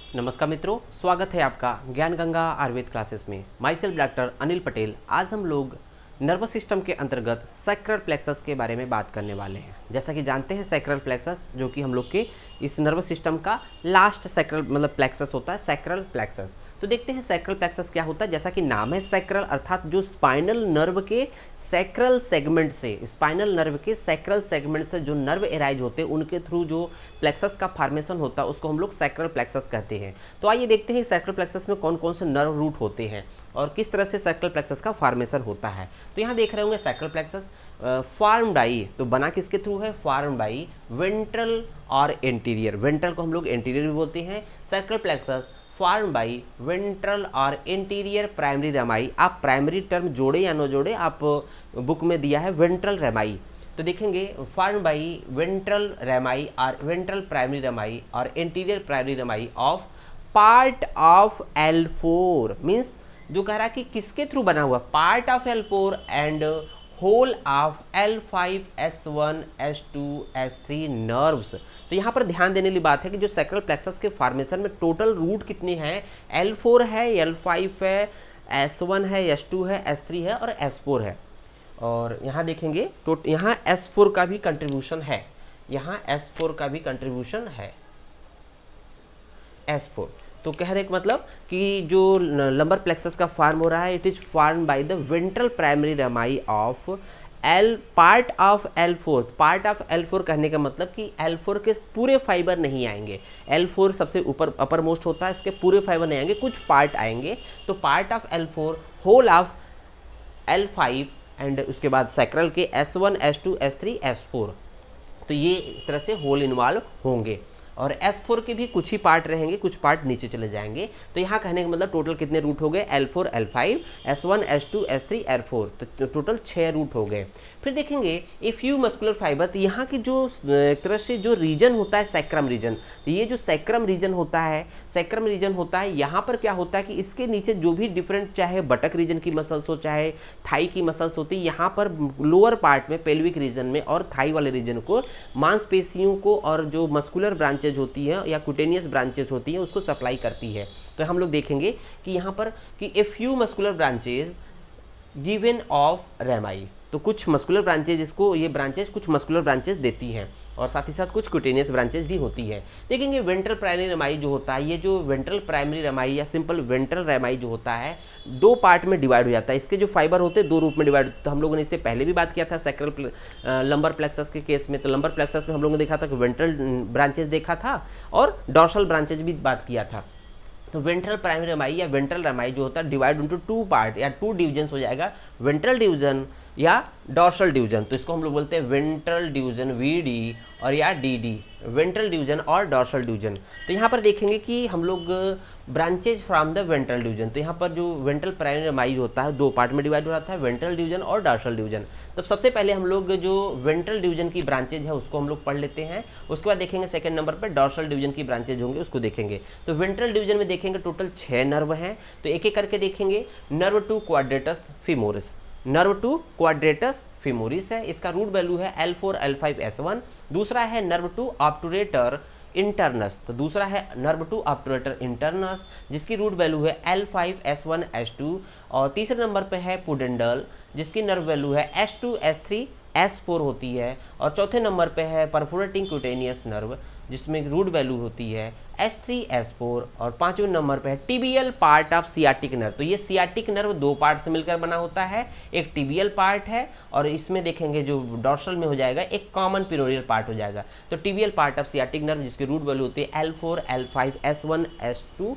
नमस्कार मित्रों, स्वागत है आपका ज्ञान गंगा आयुर्वेद क्लासेस में। Myself doctor Anil Patel. आज हम लोग नर्वस सिस्टम के अंतर्गत सैक्रल प्लेक्सस के बारे में बात करने वाले हैं। जैसा कि जानते हैं सैक्रल प्लेक्सस जो कि हम लोग के इस नर्वस सिस्टम का लास्ट सैक्रल मतलब प्लेक्सस होता है, सैक्रल प्लेक्सस। तो देखते हैं सैक्रल प्लेक्सस क्या होता है। जैसा कि नाम है सैक्रल, अर्थात जो स्पाइनल नर्व के सैक्रल सेगमेंट से, स्पाइनल नर्व के सैक्रल सेगमेंट से जो नर्व एराइज होते हैं उनके थ्रू जो प्लेक्सस का फॉर्मेशन होता है उसको हम लोग सैक्रल प्लेक्सस कहते हैं। तो आइए देखते हैं सैक्रल प्लेक्सस में कौन कौन से नर्व रूट होते हैं और किस तरह से सैक्रल प्लेक्सस का फॉर्मेशन होता है। तो यहाँ देख रहे होंगे सैक्रल प्लेक्सस फॉर्म बाई, तो बना किसके थ्रू है, फॉर्म बाई वेंट्रल और एंटीरियर। वेंट्रल को हम लोग एंटीरियर भी बोलते हैं। Sacral plexus form by ventral और एंटीरियर प्राइमरी रेमाई। आप प्राइमरी टर्म जोड़े या न जोड़े, आप बुक में दिया है वेंट्रल रेमाई, तो देखेंगे फॉर्म बाई वेंट्रल रेमाई और वेंट्रल प्राइमरी रेमाई और anterior primary rami of part of L4। Means जो कह रहा है कि किसके थ्रू बना हुआ, part of L4 and whole of L5, S1, S2, S3 nerves. तो यहाँ पर ध्यान देने वाली बात है कि जो सैक्रल प्लेक्सस के फॉर्मेशन में टोटल रूट कितने हैं, L4 है, L5 है, S1 है, S2 है, S3 है और S4 है। और यहाँ देखेंगे तो यहाँ S4 का भी कंट्रीब्यूशन है, यहाँ S4 का भी कंट्रीब्यूशन है, S4। तो कह रहे मतलब कि जो लंबर प्लेक्सस का फॉर्म हो रहा है, it is form by the ventral primary rami of part of L4। Part of L4 कहने का मतलब कि L4 के पूरे फाइबर नहीं आएंगे। L4 सबसे ऊपर अपर मोस्ट होता है, इसके पूरे फाइबर नहीं आएंगे, कुछ पार्ट आएंगे। तो part of L4, whole of L5 and उसके बाद सैक्रल के S1, S2, S3, S4। तो ये एक तरह से होल इन्वॉल्व होंगे और S4 के भी कुछ ही पार्ट रहेंगे, कुछ पार्ट नीचे चले जाएंगे। तो यहाँ कहने का मतलब टोटल कितने रूट हो गए, L4, L5, S1, S2, S3, L4। तो टोटल 6 रूट हो गए। फिर देखेंगे ए फ्यू मस्कुलर फाइबर। तो यहाँ की जो एक तरह से जो रीजन होता है सैक्रम रीजन, तो ये जो सैक्रम रीजन होता है, सैक्रम रीजन होता है, यहाँ पर क्या होता है कि इसके नीचे जो भी डिफरेंट, चाहे बटक रीजन की मसल्स हो, चाहे थाई की मसल्स होती है, यहाँ पर लोअर पार्ट में पेल्विक रीजन में और थाई वाले रीजन को मांसपेशियों को और जो मस्कुलर ब्रांचेज होती है या कुटेनियस ब्रांचेज होती है उसको सप्लाई करती है। तो हम लोग देखेंगे कि यहाँ पर कि a few muscular branches given off rami. तो कुछ मस्कुलर ब्रांचेज, इसको ये ब्रांचेज कुछ मस्कुलर ब्रांचेज देती हैं और साथ ही साथ कुछ कुटेनियस ब्रांचेज भी होती है। देखेंगे वेंट्रल प्राइमरी रेमाई जो होता है, ये जो वेंट्रल प्राइमरी रेमाई या सिंपल वेंट्रल रेमाई जो होता है, दो पार्ट में डिवाइड हो जाता है। इसके जो फाइबर होते हैं दो रूप में डिवाइड। तो हम लोगों ने इससे पहले भी बात किया था सैक्रल लंबर प्लेक्सस के केस में। तो लंबर प्लेक्सस में हम लोगों ने देखा था कि वेंट्रल ब्रांचेज देखा था और डॉर्सल ब्रांचेज भी बात किया था। तो वेंट्रल प्राइमरी रेमाई या वेंट्रल रेमाई जो होता है डिवाइड इनटू 2 पार्ट या 2 डिविजन्स हो जाएगा, वेंट्रल डिवीजन या डॉर्सल डिवीजन। तो इसको हम लोग बोलते हैं वेंट्रल डिवीजन VD और या DD, वेंट्रल डिवीजन और डॉर्सल डिवीजन। तो यहाँ पर देखेंगे कि हम लोग branches from the ventral division. तो यहाँ पर जो वेंट्रल प्राइमरी रेमाई होता है दो पार्ट में डिवाइड हो जाता है, वेंट्रल डिवीजन और डॉर्सल डिवीजन। तो सबसे पहले हम लोग जो वेंट्रल डिवीजन की ब्रांचेज है उसको हम लोग पढ़ लेते हैं। उसके बाद देखेंगे सेकंड नंबर पर डॉर्सल डिवीजन की ब्रांचेज होंगे, उसको देखेंगे। तो वेंट्रल डिवीजन में देखेंगे टोटल 6 नर्व हैं। तो एक एक करके देखेंगे। Nerve 2 quadratus femoris, nerve 2 quadratus femoris है, इसका रूट वैल्यू है L4, L5, S1। दूसरा है नर्व 2 ऑब्टुरेटर इंटरनस, तो दूसरा है नर्व 2 ऑब्टुरेटर इंटरनस जिसकी रूट वैल्यू है L5, S1, S2। और तीसरे नंबर पे है पुडेंडल जिसकी नर्व वैल्यू है S2, S3, S4 होती है। और चौथे नंबर पे है परफोरेटिंग क्यूटेनियस नर्व जिसमें रूट वैल्यू होती है S3, S4। और पांचवें नंबर पे है tibial part of sciatic nerve. तो ये सियाटिक नर्व दो पार्ट से मिलकर बना होता है, एक टिबियल पार्ट है और इसमें देखेंगे जो डॉर्सल में हो जाएगा एक कॉमन पिरोनियल पार्ट हो जाएगा। तो tibial part of sciatic nerve जिसकी रूट वैल्यू होती है L4, L5, S1, S2,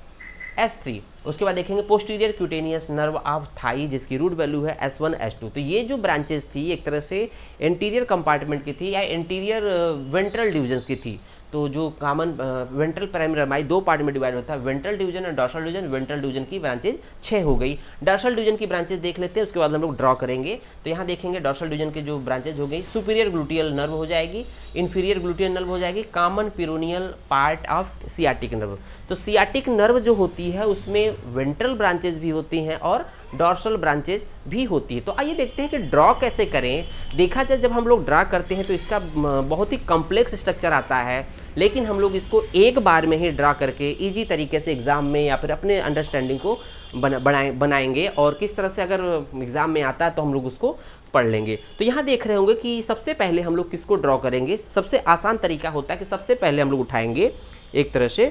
S3। उसके बाद देखेंगे posterior cutaneous nerve of thigh जिसकी रूट वैल्यू है S1, S2। तो ये जो ब्रांचेस थी एक तरह से एंटीरियर कंपार्टमेंट की थी या एंटीरियर वेंट्रल डिविजन्स की थी। तो जो कॉमन वेंट्रल प्राइमरी रेमाई दो पार्ट में डिवाइड होता है, वेंट्रल डिवीजन और डॉर्सल डिवीजन। वेंट्रल डिवीजन की ब्रांचेज 6 हो गई। डॉर्सल डिवीजन की ब्रांचेज देख लेते हैं, उसके बाद हम लोग ड्रॉ करेंगे। तो यहाँ देखेंगे डॉर्सल डिवीजन की जो ब्रांचेज हो गई, सुपीरियर ग्लूटियल नर्व हो जाएगी, इंफीरियर ग्लूटियल नर्व हो जाएगी, common peroneal part of sciatic nerve. तो सियाटिक नर्व जो होती है उसमें वेंट्रल ब्रांचेज भी होती हैं और डॉर्सल ब्रांचेज भी होती है। तो आइए देखते हैं कि ड्रॉ कैसे करें। देखा जाए जब हम लोग ड्रा करते हैं तो इसका बहुत ही कॉम्प्लेक्स स्ट्रक्चर आता है, लेकिन हम लोग इसको एक बार में ही ड्रा करके ईजी तरीके से एग्ज़ाम में या फिर अपने अंडरस्टैंडिंग को बनाएंगे, और किस तरह से अगर एग्ज़ाम में आता है तो हम लोग उसको पढ़ लेंगे। तो यहाँ देख रहे होंगे कि सबसे पहले हम लोग किसको ड्रॉ करेंगे। सबसे आसान तरीका होता है कि सबसे पहले हम लोग उठाएंगे एक तरह से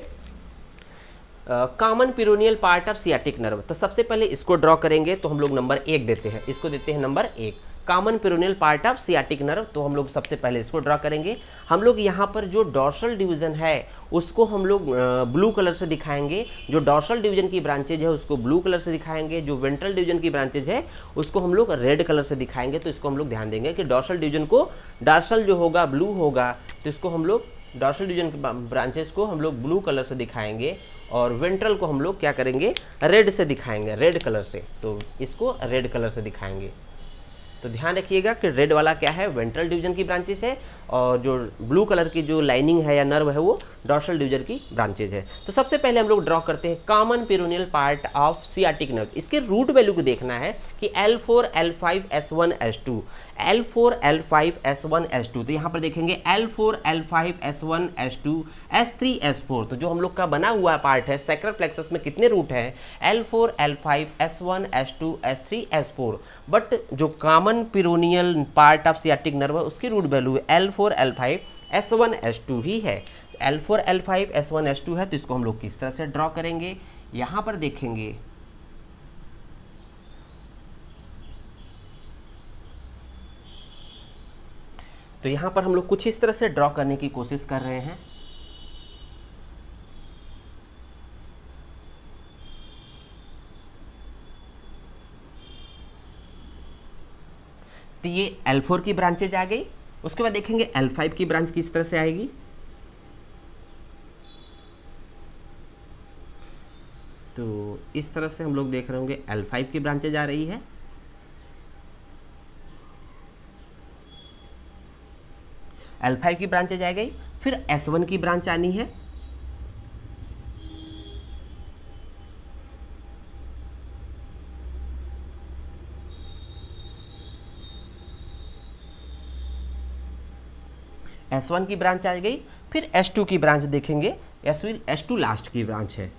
common peroneal part of sciatic nerve. तो सबसे पहले इसको ड्रॉ करेंगे, तो हम लोग नंबर 1 देते हैं, इसको देते हैं number 1, common peroneal part of sciatic nerve. तो हम लोग सबसे पहले इसको ड्रॉ करेंगे। हम लोग यहाँ पर जो डॉर्सल डिवीजन है उसको हम लोग ब्लू कलर से दिखाएंगे। जो डॉर्सल डिवीजन की ब्रांचेज है उसको ब्लू कलर से दिखाएंगे। जो वेंट्रल डिवीजन की ब्रांचेज है उसको हम लोग रेड कलर से दिखाएंगे। तो इसको हम लोग ध्यान देंगे कि डॉर्सल डिवीजन को, डॉर्सल जो होगा ब्लू होगा, तो इसको हम लोग डॉर्सल डिवीजन की ब्रांचेस को हम लोग ब्लू कलर से दिखाएंगे, और वेंट्रल को हम लोग क्या करेंगे, रेड से दिखाएंगे, रेड कलर से। तो इसको रेड कलर से दिखाएंगे। तो ध्यान रखिएगा कि रेड वाला क्या है, वेंट्रल डिवीजन की ब्रांचेज है, और जो ब्लू कलर की जो लाइनिंग है या नर्व है वो डॉर्सल डिवीजन की ब्रांचेज है। तो सबसे पहले हम लोग ड्रॉ करते हैं common peroneal part of sciatic nerve. इसके रूट वैल्यू को देखना है कि L4 L5 S1 S2, L4 L5 S1 S2। तो यहाँ पर देखेंगे L4 L5 S1 S2 S3 S4। तो जो हम लोग का बना हुआ पार्ट है सैक्रल प्लेक्सस में कितने रूट हैं, L4 L5 S1 S2 S3 S4। But जो common peroneal part of sciatic nerve है उसकी root value L4 L5 S1 S2 ही है। L4 L5 S1 S2 है। तो इसको हम लोग किस तरह से ड्रॉ करेंगे, यहाँ पर देखेंगे तो यहाँ पर हम लोग कुछ इस तरह से ड्रॉ करने की कोशिश कर रहे हैं। तो ये L4 की ब्रांचेज आ गई। उसके बाद देखेंगे L5 की ब्रांच किस तरह से आएगी। तो इस तरह से हम लोग देख रहे होंगे L5 की ब्रांचेज आ रही है। L5 की ब्रांचेज आ गई। फिर S1 की ब्रांच आनी है। S1 की ब्रांच आ गई। फिर S2 की ब्रांच देखेंगे, S2 लास्ट की ब्रांच है।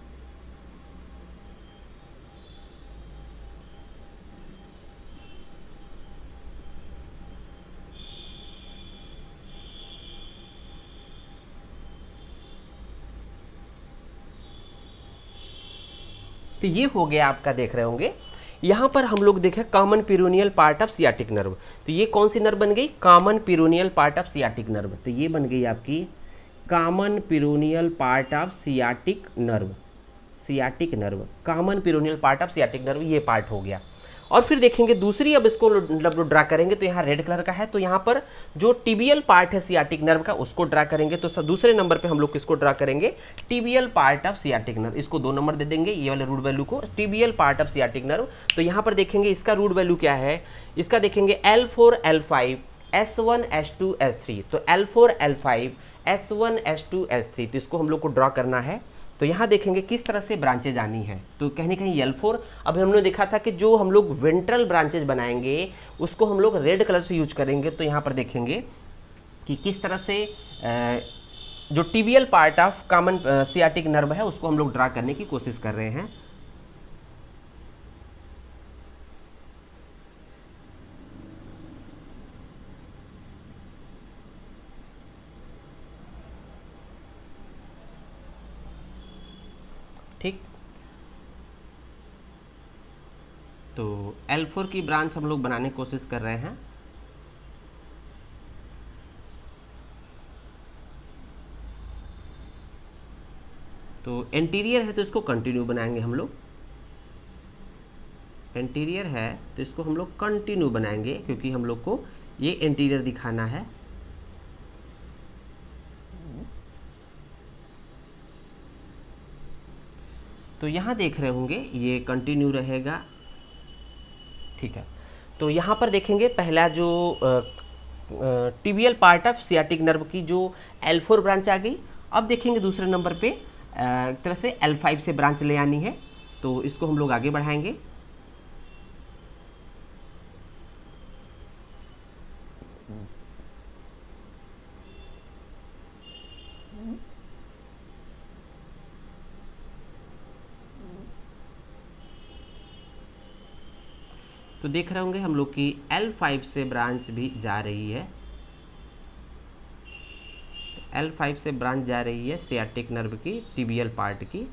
तो ये हो गया आपका, देख रहे होंगे यहाँ पर हम लोग देखें common peroneal part of sciatic nerve. तो ये कौन सी नर्व बन गई, common peroneal part of sciatic nerve. तो ये बन गई आपकी common peroneal part of sciatic nerve, sciatic nerve, common peroneal part of sciatic nerve, ये पार्ट हो गया। और फिर देखेंगे दूसरी, अब इसको मतलब ड्रा करेंगे तो यहाँ रेड कलर का है। तो यहाँ पर जो टिबियल पार्ट है सियाटिक नर्व का उसको ड्रा करेंगे। तो दूसरे नंबर पे हम लोग किसको ड्रा करेंगे, tibial part of sciatic nerve. इसको 2 नंबर दे देंगे, ये वाले रूट वैल्यू को, tibial part of sciatic nerve. तो यहाँ पर देखेंगे इसका रूट वैल्यू क्या है, इसका देखेंगे L4 L5 S1 S2 S3। तो L4 L5 S1 S2 S3। तो इसको हम लोग को ड्रॉ करना है। तो यहाँ देखेंगे किस तरह से ब्रांचेज आनी है। तो कहीं ना कहीं L4, अब हमने देखा था कि जो हम लोग वेंट्रल ब्रांचेज बनाएंगे उसको हम लोग रेड कलर से यूज करेंगे। तो यहाँ पर देखेंगे कि किस तरह से जो tibial part of common sciatic nerve है उसको हम लोग ड्रा करने की कोशिश कर रहे हैं। ठीक, तो L4 की ब्रांच हम लोग बनाने की कोशिश कर रहे हैं। तो एंटीरियर है तो इसको कंटिन्यू बनाएंगे हम लोग, एंटीरियर है तो इसको हम लोग कंटिन्यू बनाएंगे क्योंकि हम लोग को ये एंटीरियर दिखाना है। तो यहाँ देख रहे होंगे ये कंटिन्यू रहेगा। ठीक है, तो यहाँ पर देखेंगे पहला जो tibial part of sciatic nerve की जो L4 ब्रांच आ गई। अब देखेंगे दूसरे नंबर पे एक तरह से L5 से ब्रांच ले आनी है। तो इसको हम लोग आगे बढ़ाएंगे। तो देख रहे होंगे हम लोग की L5 से ब्रांच भी जा रही है, L5 से ब्रांच जा रही है सियाटिक नर्व की, टिबियल पार्ट की।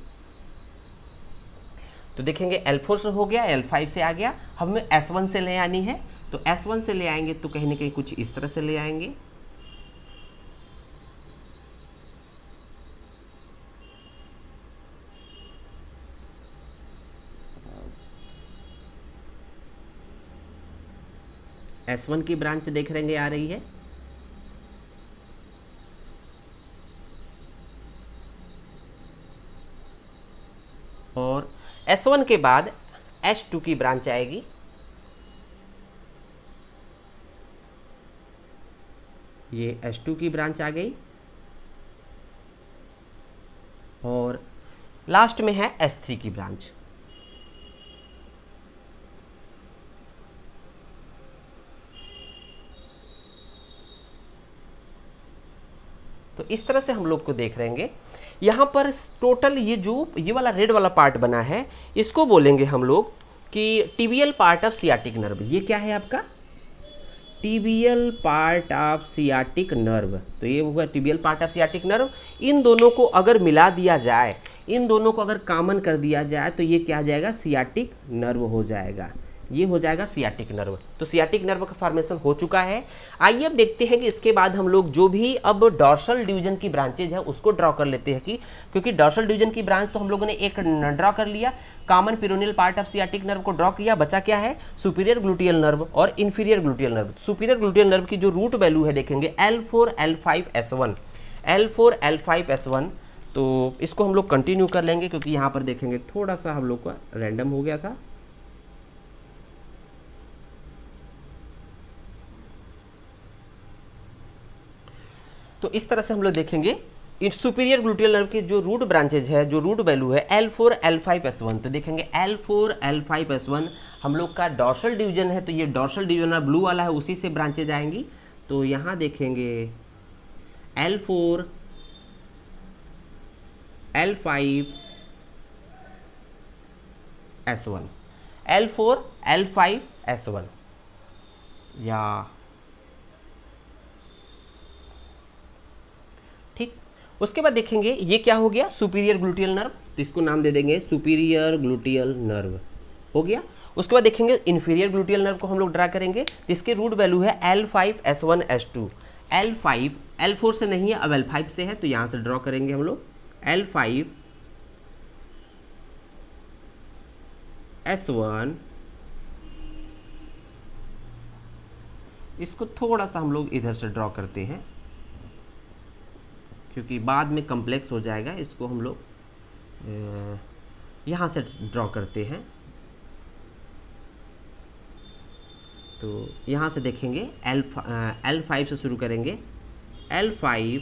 तो देखेंगे L4 से हो गया, L5 से आ गया, हमें S1 से ले आनी है। तो S1 से ले आएंगे तो कहीं ना कहीं कुछ इस तरह से ले आएंगे। S1 की ब्रांच देख रहेंगे आ रही है, और S1 के बाद S2 की ब्रांच आएगी। ये S2 की ब्रांच आ गई, और लास्ट में है S3 की ब्रांच। तो इस तरह से हम लोग को देख रहेंगे। यहाँ पर टोटल ये वाला रेड वाला पार्ट बना है, इसको बोलेंगे हम लोग कि tibial part of sciatic nerve. ये क्या है आपका? Tibial part of sciatic nerve. तो ये होगा tibial part of sciatic nerve. इन दोनों को अगर मिला दिया जाए, इन दोनों को अगर कॉमन कर दिया जाए तो ये क्या आ जाएगा? सियाटिक नर्व हो जाएगा। ये हो जाएगा सियाटिक नर्व। तो सियाटिक नर्व का फॉर्मेशन हो चुका है। आइए अब देखते हैं कि इसके बाद हम लोग जो भी अब डॉर्सल डिवीजन की ब्रांचेज है उसको ड्रॉ कर लेते हैं, कि क्योंकि डॉर्सल डिवीजन की ब्रांच तो हम लोगों ने एक ड्रॉ कर लिया, common peroneal part of sciatic nerve को ड्रॉ किया। बचा क्या है? सुपीरियर ग्लूटियल नर्व और inferior gluteal nerve. Superior gluteal nerve की जो रूट वैल्यू है देखेंगे L4 L5 S1, L4 L5 S1। तो इसको हम लोग कंटिन्यू कर लेंगे, क्योंकि यहाँ पर देखेंगे थोड़ा सा हम लोग का रैंडम हो गया था। तो इस तरह से हम लोग देखेंगे सुपीरियर ग्लूटियल नर्व की जो रूट ब्रांचेज है, जो रूट वैल्यू है L4 L5 S1। तो देखेंगे L4 L5 S1 हम लोग का डॉर्सल डिवीजन है, तो ये डॉर्सल डिवीजन ब्लू वाला है, उसी से ब्रांचेज आएंगी। तो यहाँ देखेंगे L4 L5 S1, L4 L5 S1, या ठीक। उसके बाद देखेंगे ये क्या हो गया? Superior gluteal nerve. तो इसको नाम दे देंगे सुपीरियर ग्लूटियल नर्व, हो गया। उसके बाद देखेंगे इंफीरियर ग्लूटियल नर्व को हम लोग ड्रा करेंगे, तो इसके रूट वैल्यू है L5 S1 S2। L5 L4 से नहीं है, अब L5 से है, तो यहाँ से ड्रॉ करेंगे हम लोग L5 S1। इसको थोड़ा सा हम लोग इधर से ड्रॉ करते हैं, क्योंकि बाद में कम्प्लेक्स हो जाएगा। इसको हम लोग यहाँ से ड्रॉ करते हैं। तो यहाँ से देखेंगे L5 से शुरू करेंगे, L5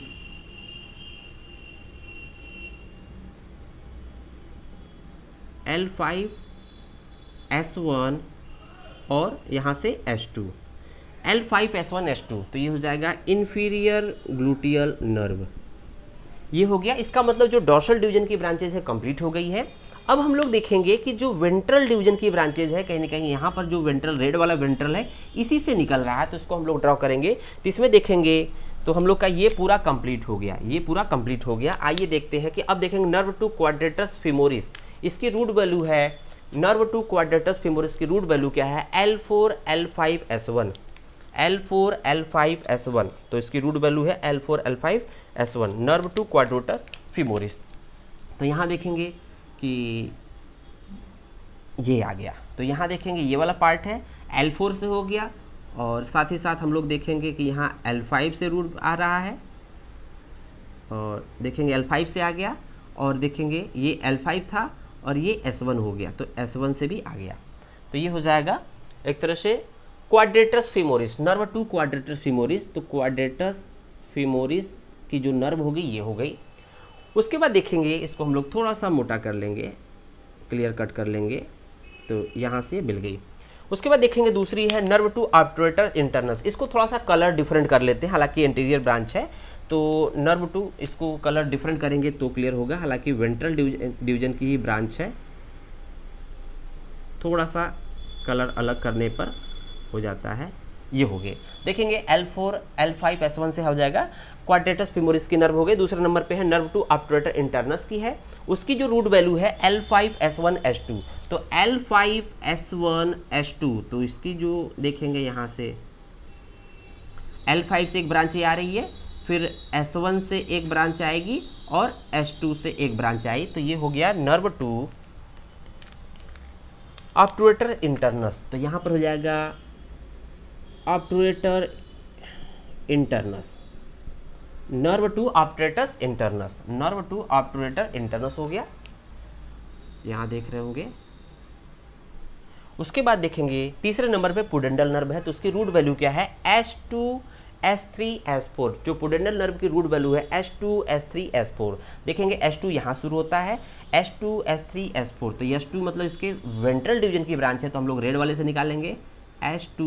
L5 S1 और यहाँ से S2, L5 S1 S2। तो ये हो जाएगा इंफीरियर ग्लूटियल नर्व। ये हो गया। इसका मतलब जो डॉर्सल डिवीजन की ब्रांचेज है कंप्लीट हो गई है। अब हम लोग देखेंगे कि जो वेंट्रल डिवीजन की ब्रांचेज है, कहीं ना कहीं यहाँ पर जो वेंट्रल रेड वाला वेंट्रल है इसी से निकल रहा है, तो इसको हम लोग ड्रॉ करेंगे। तो इसमें देखेंगे तो हम लोग का ये पूरा कंप्लीट हो गया, ये पूरा कंप्लीट हो गया। आइए देखते हैं कि अब देखेंगे नर्व टू क्वाड्रेटस फेमोरिस, इसकी रूट वैल्यू है, नर्व टू क्वाड्रेटस फेमोरिस की रूट वैल्यू क्या है? L4 L5 S1, L4 L5 S1। तो इसकी रूट वैल्यू है L4 L5 S1, nerve to quadratus femoris. तो यहाँ देखेंगे कि ये आ गया। तो यहाँ देखेंगे ये वाला पार्ट है, L4 से हो गया, और साथ ही साथ हम लोग देखेंगे कि यहाँ L5 से रूट आ रहा है, और देखेंगे L5 से आ गया, और देखेंगे ये L5 था और ये S1 हो गया, तो S1 से भी आ गया। तो ये हो जाएगा एक तरह से quadratus femoris, nerve to quadratus femoris. तो क्वाड्रेटस फेमोरिस की जो नर्व होगी ये हो गई। उसके बाद देखेंगे इसको हम लोग थोड़ा सा मोटा कर लेंगे, क्लियर कट कर लेंगे, तो यहाँ से मिल गई। उसके बाद देखेंगे दूसरी है नर्व टू ऑब्टुरेटर इंटरनस। इसको थोड़ा सा कलर डिफरेंट कर लेते हैं, हालांकि इंटीरियर ब्रांच है, तो नर्व टू इसको कलर डिफरेंट करेंगे तो क्लियर होगा, हालांकि वेंट्रल डिवीजन की ही ब्रांच है। थोड़ा सा कलर अलग करने पर हो जाता है। ये हो गए, देखेंगे L4 L5 S1 से हो जाएगा क्वाड्रेटस फेमोरिस की नर्व हो गए। दूसरे नंबर पे है नर्व टू ऑब्टुरेटर इंटरनस की है, उसकी जो रूट वैल्यू है L5 S1 S2। तो L5 S1 S2, तो इसकी जो देखेंगे यहाँ से L5 से एक ब्रांच आ रही है, फिर S1 से एक ब्रांच आएगी और S2 से एक ब्रांच आई। तो ये हो गया नर्व टू ऑब्टुरेटर इंटरनस। तो यहाँ पर हो जाएगा obturator internus, nerve to obturator internus, nerve to obturator internus हो गया, यहाँ देख रहे होंगे। उसके बाद देखेंगे तीसरे नंबर पे पुडेंडल नर्व है, तो उसकी रूट वैल्यू क्या है S2 S3 S4। जो पुडेंडल नर्व की रूट वैल्यू है S2 S3 S4। देखेंगे S2 यहाँ शुरू होता है, S2 S3 S4। तो S2 मतलब इसके वेंट्रल डिवीजन की ब्रांच है, तो हम लोग रेड वाले से निकालेंगे S2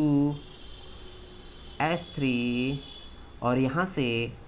S3 और यहाँ से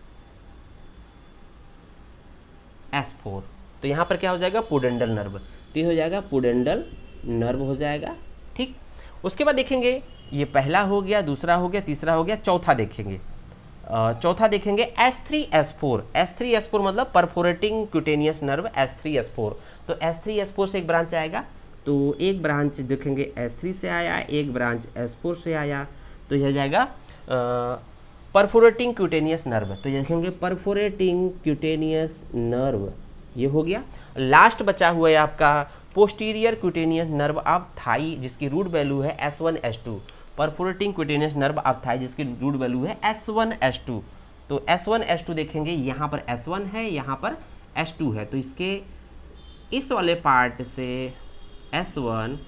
S4। तो यहाँ पर क्या हो जाएगा पुडेंडल नर्व, तो ये हो जाएगा पुडेंडल नर्व हो जाएगा, ठीक। उसके बाद देखेंगे ये पहला हो गया, दूसरा हो गया, तीसरा हो गया, चौथा देखेंगे। चौथा देखेंगे S3 S4। S3 S4 मतलब perforating cutaneous nerve S3 S4। तो S3 S4 से एक ब्रांच आएगा, तो एक ब्रांच देखेंगे S3 से आया, एक ब्रांच S4 से आया, तो यह हो जाएगा परफोरेटिंग क्यूटेनियस नर्व। तो ये देखेंगे परफोरेटिंग क्यूटेनियस नर्व, ये हो गया। लास्ट बचा हुआ है आपका posterior cutaneous nerve of thigh, जिसकी रूट वैल्यू है S1 S2। Perforating cutaneous nerve of thigh जिसकी रूट वैल्यू है S1 S2। तो S1 S2 देखेंगे, यहाँ पर S1 है, यहाँ पर S2 है, तो इसके इस वाले पार्ट से S1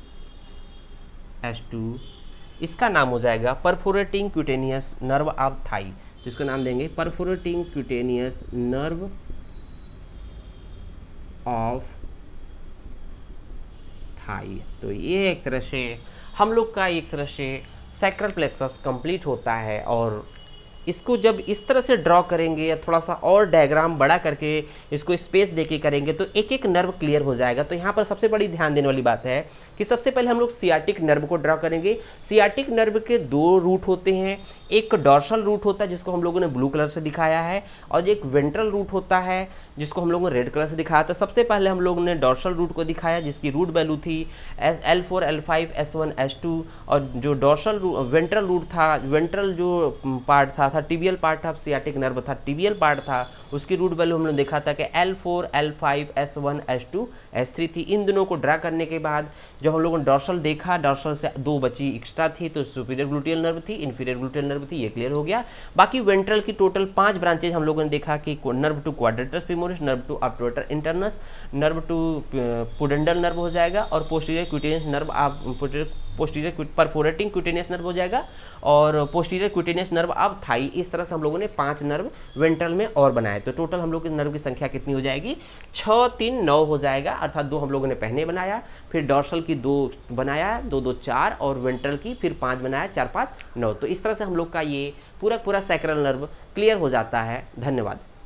S2 इसका नाम हो जाएगा perforating cutaneous nerve of thigh, जिसका नाम देंगे perforating cutaneous nerve of thigh. तो ये एक तरह से हम लोग का एक तरह से सैक्रल प्लेक्सस कंप्लीट होता है, और इसको जब इस तरह से ड्रॉ करेंगे या थोड़ा सा और डायग्राम बड़ा करके इसको स्पेस देके करेंगे तो एक एक नर्व क्लियर हो जाएगा। तो यहाँ पर सबसे बड़ी ध्यान देने वाली बात है कि सबसे पहले हम लोग सियाटिक नर्व को ड्रॉ करेंगे। सियाटिक नर्व के दो रूट होते हैं, एक डॉर्सल रूट होता है जिसको हम लोगों ने ब्लू कलर से दिखाया है, और एक वेंट्रल रूट होता है जिसको हम लोगों ने रेड कलर से दिखाया था। सबसे पहले हम लोगों ने डॉर्सल रूट को दिखाया जिसकी रूट वैल्यू थी L4 L5 S1 S2, और जो डॉर्सल वेंट्रल रूट था, वेंट्रल जो पार्ट था tibial part of sciatic nerve था, टिबियल पार्ट था, उसकी रूट वैल्यू हमने देखा था कि L4 L5 S1 S2 S3 थी। इन दोनों को ड्रा करने के बाद जब हम लोगों ने डॉर्सल देखा, डॉर्सल से दो बची एक्स्ट्रा थी, तो सुपीरियर ग्लूटियल नर्व थी, इन्फीरियर ग्लूटियल नर्व थी, ये क्लियर हो गया। बाकी वेंट्रल की टोटल 5 ब्रांचेज हम लोगों ने देखा कि nerve to quadratus femoris, nerve to obturator internus, nerve to pudendal nerve हो जाएगा, और posterior cutaneous nerve posterior perforating cutaneous nerve हो जाएगा, और posterior cutaneous nerve of thigh. इस तरह से हम लोगों ने 5 नर्व वेंट्रल में और बनाए। तो टोटल हम लोग की नर्व की संख्या कितनी हो जाएगी, 6 3 9 हो जाएगा, अर्थात 2 हम लोगों ने पहले बनाया, फिर डॉर्सल की 2 बनाया, 2 2 4, और वेंट्रल की फिर 5 बनाया, 4 5 9। तो इस तरह से हम लोग का ये पूरा सैक्रल नर्व क्लियर हो जाता है। धन्यवाद।